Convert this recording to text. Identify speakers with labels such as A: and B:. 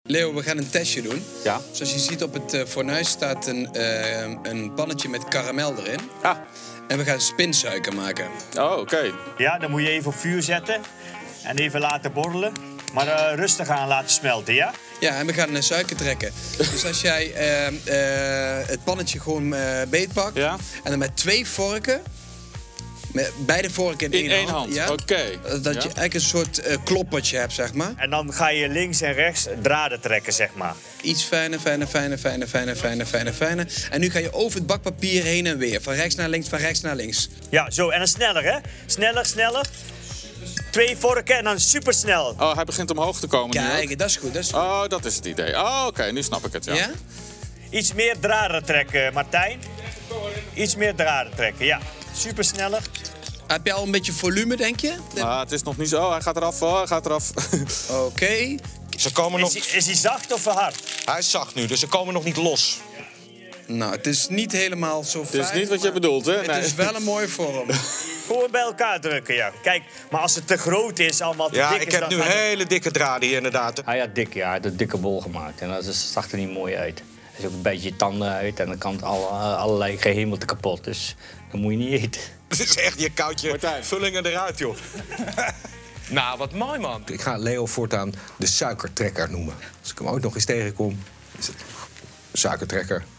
A: Leo, we gaan een testje doen.
B: Ja.
A: Zoals je ziet op het fornuis staat een pannetje met karamel erin.
B: Ah.
A: En we gaan spinsuiker maken.
B: Oh, oké.
C: Ja, dan moet je even op vuur zetten en even laten borrelen. Maar rustig aan laten smelten, ja?
A: Ja, en we gaan suiker trekken. Dus als jij het pannetje gewoon beetpakt...
B: Ja.
A: En dan met 2 vorken... Met beide vorken in één hand.
B: Ja? Oké.
A: Dat je eigenlijk een soort kloppertje hebt, zeg maar.
C: En dan ga je links en rechts draden trekken, zeg maar.
A: Iets fijner. En nu ga je over het bakpapier heen en weer. Van rechts naar links, van rechts naar links.
C: Ja, zo. En dan sneller, hè? Sneller. 2 vorken en dan supersnel.
B: Oh, hij begint omhoog te komen nu ook.
A: Kijk, dat is goed, dat is goed.
B: Oh, dat is het idee. Oh, oké, nu snap ik het, ja.
A: Ja?
C: Iets meer draden trekken, Martijn. Iets meer draden trekken, ja. Supersneller.
A: Heb je al een beetje volume, denk je?
B: Ah, het is nog niet zo. Oh, hij gaat eraf. Oh, hij gaat eraf.
A: Oké.
D: Ze komen nog...
C: Is hij zacht of hard?
D: Hij is zacht nu, dus ze komen nog niet los.
A: Nou, het is niet helemaal zo fijn.
B: Het is niet wat je bedoelt, hè?
A: Het is wel een mooie vorm.
C: Gewoon bij elkaar drukken, ja. Kijk, maar als het te groot is, allemaal te
D: Ja,
C: dik
D: ik
C: is...
D: heb
C: dan
D: nu
C: gaat het-
D: hele dikke draden hier inderdaad.
E: Hij had dik, ja, hij had een dikke bol gemaakt. En dat zag er niet mooi uit. Er is ook een beetje je tanden uit en dan kan het allerlei gehemelte kapot. Dus dat moet je niet eten.
D: Het is echt, je koud je
B: Martijn.
D: vullingen eruit, joh. Nou, wat mooi, man. Ik ga Leo voortaan de suikertrekker noemen. Als ik hem ooit nog eens tegenkom, is het suikertrekker.